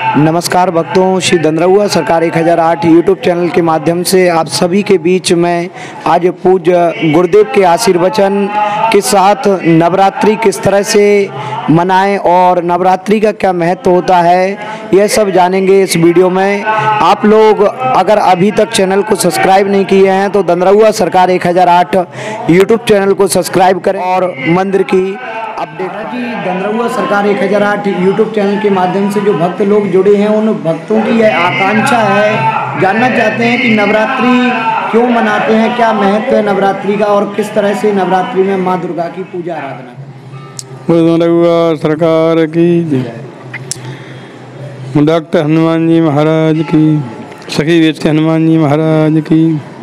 नमस्कार भक्तों, श्री दंदरौआ सरकार 1008 यूट्यूब चैनल के माध्यम से आप सभी के बीच में आज पूज्य गुरुदेव के आशीर्वचन के साथ नवरात्रि किस तरह से मनाएं और नवरात्रि का क्या महत्व होता है, यह सब जानेंगे इस वीडियो में। आप लोग अगर अभी तक चैनल को सब्सक्राइब नहीं किए हैं तो दंदरौआ सरकार 1008 यूट्यूब चैनल को सब्सक्राइब करें और मंदिर की अपडेट जी। दंदरौआ सरकार 1008 यूट्यूब चैनल के माध्यम से जो भक्त लोग जुड़े हैं, उन भक्तों की यह आकांक्षा है, जानना चाहते हैं कि नवरात्रि क्यों मनाते हैं, क्या महत्व है नवरात्रि का और किस तरह से नवरात्रि में माँ दुर्गा की पूजा आराधना करते हैं। दंदरौआ सरकार की जय। डॉक्टर हनुमान जी महाराज की, सखी वेद के हनुमान जी महाराज की।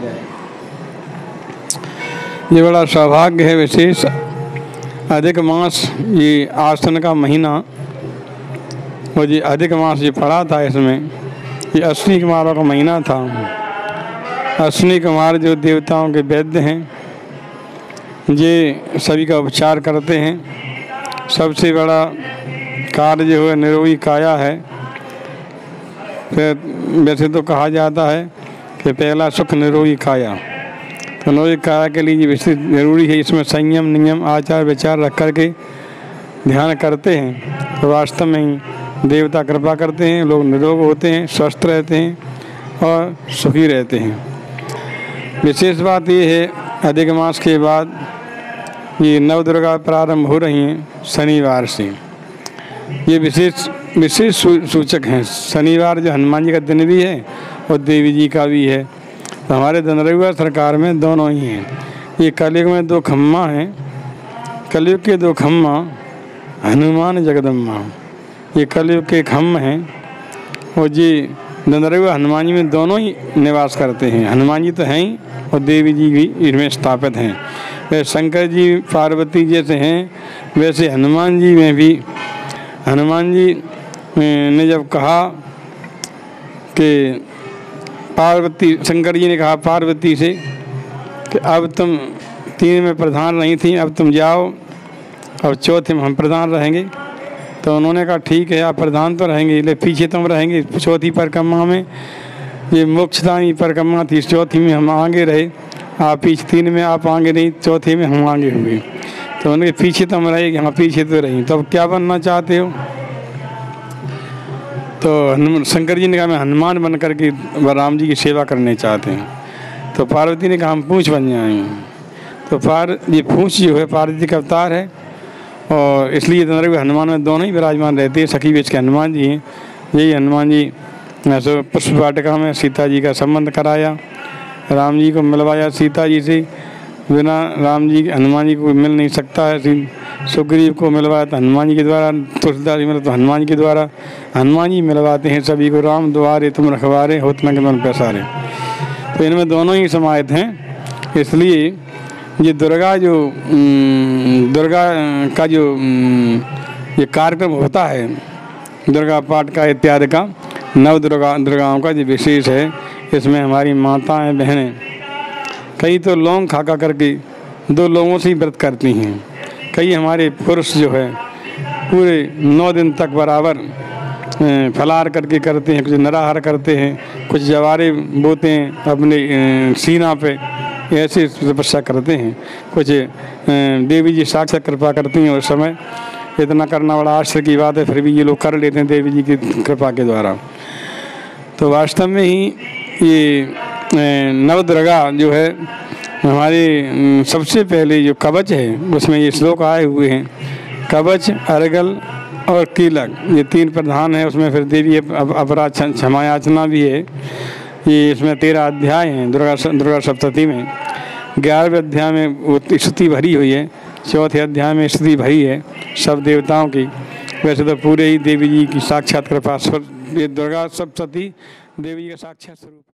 ये बड़ा सौभाग्य है विशेष अधिक मास, ये आश्विन का महीना और ये अधिक मास ये पड़ा था, इसमें ये अश्विनी कुमारों का महीना था। अश्विनी कुमार जो देवताओं के वैद्य हैं, ये सभी का उपचार करते हैं। सबसे बड़ा कार्य जो है निरोगी काया है। फिर वैसे तो कहा जाता है कि पहला सुख निरोगी काया, तो निरोगी काया के लिए विशेष जरूरी है, इसमें संयम नियम आचार विचार रख कर के ध्यान करते हैं तो वास्तव में ही देवता कृपा करते हैं, लोग निरोग होते हैं, स्वस्थ रहते हैं और सुखी रहते हैं। विशेष बात ये है, अधिक मास के बाद ये नवदुर्गा प्रारंभ हो रही हैं शनिवार से। ये विशेष सूचक हैं। शनिवार जो हनुमान जी का दिन भी है और देवी जी का भी है। तो हमारे दंदरौआ सरकार में दोनों ही हैं। ये कलयुग में दो खम्मा हैं, कलयुग के दो खम्मा हनुमान जगदम्बा, ये कलयुग के खम्म हैं। और जी दंदरौआ हनुमान जी में दोनों ही निवास करते हैं। हनुमान जी तो हैं ही और देवी जी भी इनमें स्थापित हैं। वैसे शंकर जी पार्वती जैसे हैं, वैसे हनुमान जी में भी, हनुमान जी ने जब कहा कि पार्वती, शंकर जी ने कहा पार्वती से कि अब तुम तीन में प्रधान नहीं थी, अब तुम जाओ और चौथे में हम प्रधान रहेंगे। तो उन्होंने कहा ठीक है, आप प्रधान तो रहेंगे, ले पीछे तुम रहेंगे चौथी परिक्रमा में। ये मोक्षदायी परिक्रमा थी, चौथी में हम आगे रहे, आप पीछे तीन में आप आगे नहीं, चौथे में हम आगे हुए। तो उनके पीछे तुम रहेगी, हाँ पीछे तो रही, तो अब क्या बनना चाहते हो? तो शंकर जी ने कहा मैं हनुमान बन कर के राम जी की सेवा करने चाहते हैं। तो पार्वती ने कहा हम पूंछ बन जाएंगे। तो ये पूंछ जो है पार्वती का अवतार है और इसलिए दंदरौआ हनुमान में दोनों ही विराजमान रहते हैं। सखी वेद के हनुमान जी हैं। यही हनुमान जी पुष्प वाटिका में सीता जी का संबंध कराया, राम जी को मिलवाया सीता जी से। बिना राम जी हनुमान जी को मिल नहीं सकता है। सुग्रीव को मिलवाया तो हनुमान जी के द्वारा, तुलसीदास जी मिला तो हनुमान जी के द्वारा। हनुमान जी मिलवाते हैं सभी को, राम द्वारे तुम रखवारे होत न के मन पैसारे। तो इनमें दोनों ही समाहित हैं। इसलिए ये दुर्गा का जो ये कार्यक्रम होता है दुर्गा पाठ का इत्यादि का, नव दुर्गाओं का जो विशेष है, इसमें हमारी माताएं बहनें कई तो लौंग खा करके 2 लोगों से ही व्रत करती हैं। कई हमारे पुरुष जो है पूरे 9 दिन तक बराबर फलाहार करके करते हैं, कुछ निराहार करते हैं, कुछ जवारे बोते हैं अपने सीना पे, ऐसे तपस्या करते हैं। कुछ देवी जी साक्षात कृपा करती हैं उस समय। इतना करना बड़ा आश्चर्य की बात है, फिर भी ये लोग कर लेते हैं देवी जी की कृपा के द्वारा। तो वास्तव में ही ये नवदुर्गा जो है हमारे सबसे पहले जो कवच है उसमें ये श्लोक आए हुए हैं। कवच, अर्गल और कीलक, ये 3 प्रधान है। उसमें फिर देवी अपराध क्षमा याचना भी है। ये इसमें 13 अध्याय हैं दुर्गा सप्तती में। 11वें अध्याय में वो स्तुति भरी हुई है, 4थे अध्याय में स्तुति भरी है सब देवताओं की। वैसे तो पूरे ही देवी जी की साक्षात कृपा, ये दुर्गा सप्तती देवी जी का साक्षात स्वरूप।